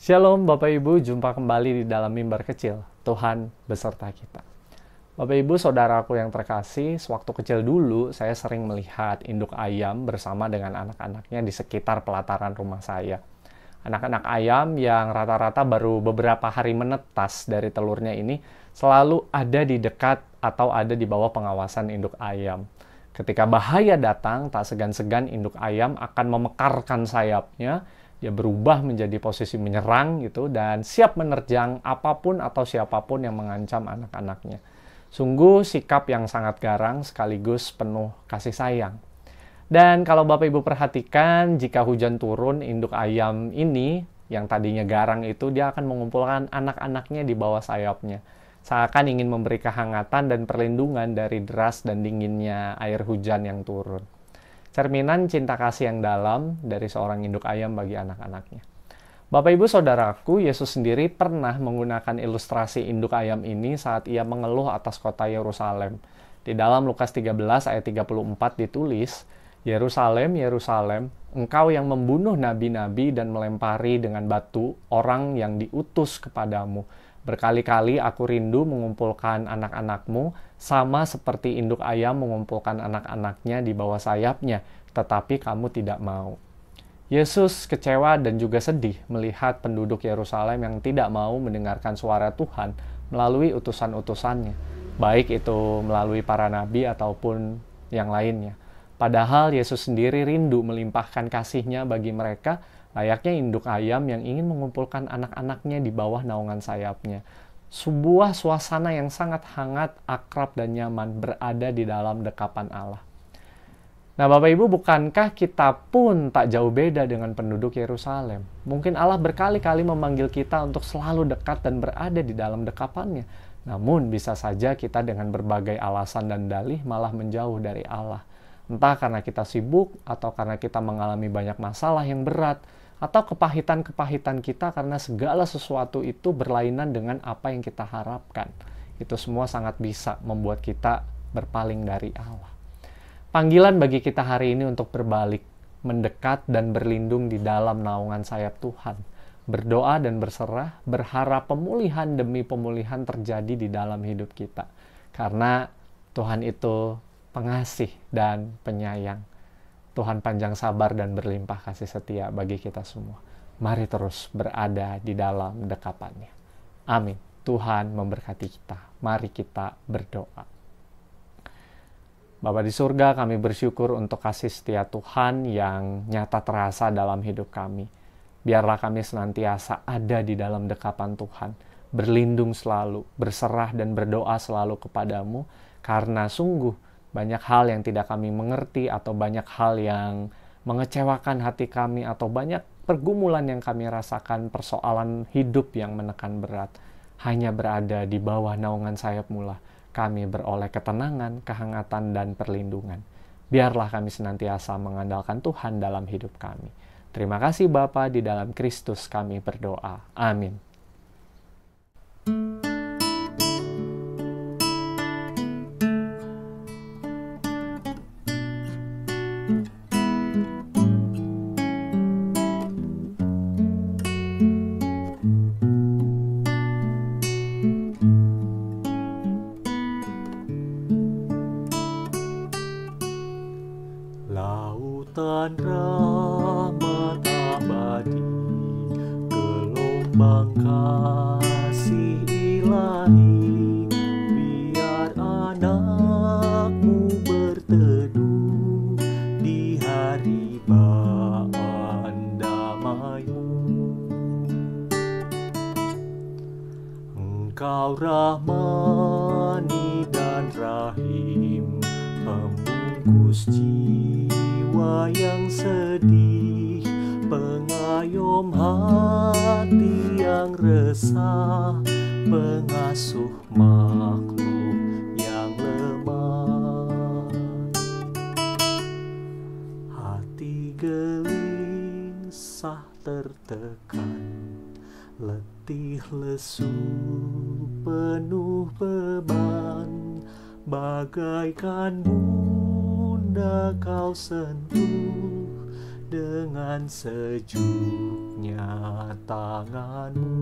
Shalom Bapak Ibu, jumpa kembali di dalam mimbar kecil. Tuhan beserta kita. Bapak Ibu, saudaraku yang terkasih, sewaktu kecil dulu saya sering melihat induk ayam bersama dengan anak-anaknya di sekitar pelataran rumah saya. Anak-anak ayam yang rata-rata baru beberapa hari menetas dari telurnya ini selalu ada di dekat atau ada di bawah pengawasan induk ayam. Ketika bahaya datang, tak segan-segan induk ayam akan memekarkan sayapnya. Dia berubah menjadi posisi menyerang gitu dan siap menerjang apapun atau siapapun yang mengancam anak-anaknya. Sungguh sikap yang sangat garang sekaligus penuh kasih sayang. Dan kalau Bapak Ibu perhatikan, jika hujan turun, induk ayam ini yang tadinya garang itu dia akan mengumpulkan anak-anaknya di bawah sayapnya. Seakan ingin memberi kehangatan dan perlindungan dari deras dan dinginnya air hujan yang turun. Cerminan cinta kasih yang dalam dari seorang induk ayam bagi anak-anaknya. Bapak Ibu Saudaraku, Yesus sendiri pernah menggunakan ilustrasi induk ayam ini saat ia mengeluh atas kota Yerusalem. Di dalam Lukas 13 ayat 34 ditulis, Yerusalem, Yerusalem, engkau yang membunuh nabi-nabi dan melempari dengan batu orang yang diutus kepadamu. Berkali-kali aku rindu mengumpulkan anak-anakmu, sama seperti induk ayam mengumpulkan anak-anaknya di bawah sayapnya, tetapi kamu tidak mau. Yesus kecewa dan juga sedih melihat penduduk Yerusalem yang tidak mau mendengarkan suara Tuhan melalui utusan-utusannya, baik itu melalui para nabi ataupun yang lainnya. Padahal Yesus sendiri rindu melimpahkan kasih-Nya bagi mereka, layaknya induk ayam yang ingin mengumpulkan anak-anaknya di bawah naungan sayapnya. Sebuah suasana yang sangat hangat, akrab, dan nyaman berada di dalam dekapan Allah. Nah Bapak Ibu, bukankah kita pun tak jauh beda dengan penduduk Yerusalem? Mungkin Allah berkali-kali memanggil kita untuk selalu dekat dan berada di dalam dekapannya. Namun bisa saja kita dengan berbagai alasan dan dalih malah menjauh dari Allah. Entah karena kita sibuk, atau karena kita mengalami banyak masalah yang berat, atau kepahitan-kepahitan kita karena segala sesuatu itu berlainan dengan apa yang kita harapkan. Itu semua sangat bisa membuat kita berpaling dari Allah. Panggilan bagi kita hari ini untuk berbalik, mendekat dan berlindung di dalam naungan sayap Tuhan. Berdoa dan berserah, berharap pemulihan demi pemulihan terjadi di dalam hidup kita. Karena Tuhan itu pengasih dan penyayang. Tuhan panjang sabar dan berlimpah kasih setia bagi kita semua. Mari terus berada di dalam dekapannya. Amin. Tuhan memberkati kita. Mari kita berdoa. Bapa di surga, kami bersyukur untuk kasih setia Tuhan yang nyata terasa dalam hidup kami. Biarlah kami senantiasa ada di dalam dekapan Tuhan, berlindung selalu, berserah dan berdoa selalu kepadamu, karena sungguh banyak hal yang tidak kami mengerti, atau banyak hal yang mengecewakan hati kami, atau banyak pergumulan yang kami rasakan, persoalan hidup yang menekan berat. Hanya berada di bawah naungan sayap-Mu lah kami beroleh ketenangan, kehangatan, dan perlindungan. Biarlah kami senantiasa mengandalkan Tuhan dalam hidup kami. Terima kasih Bapa, di dalam Kristus kami berdoa. Amin. Lautan rahmat abadi, gelombang kasih ilahi, biar anak-Mu berteduh di hari baan damai-Mu. Engkau rahmani dan rahim, pembungkus jiwa yang sedih, pengayom hati yang resah, pengasuh makhluk yang lemah. Hati gelisah tertekan, letih lesu penuh beban, bagaikan Bunda Kau sentuh dengan sejuknya tanganmu.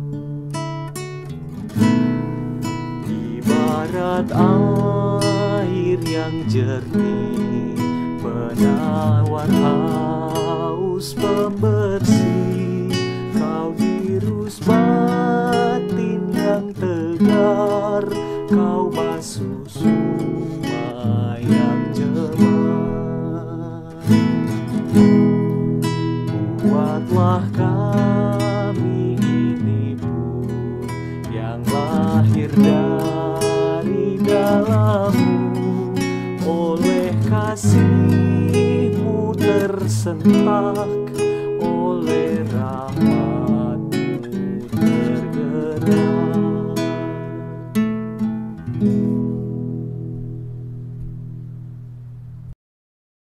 Ibarat air yang jernih, penawar haus pembersih, kau dirus batin yang tegar, kau basuh summa yang jelek. Buatlah kami ini pun yang lahir dari dalam-Mu, oleh kasih-Mu tersentak